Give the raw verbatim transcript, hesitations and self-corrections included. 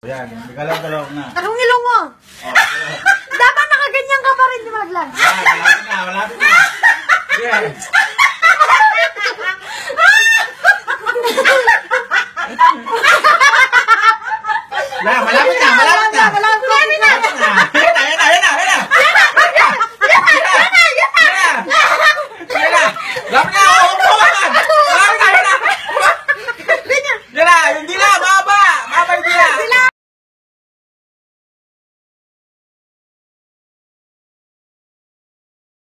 Yan, galaw-galaw na. Anong ilong mo? Oh, dapat nakaganyan ka pa rin, di Maglan. yan, malapit na, malapit na. Yan. Na, malapit na, malapit na.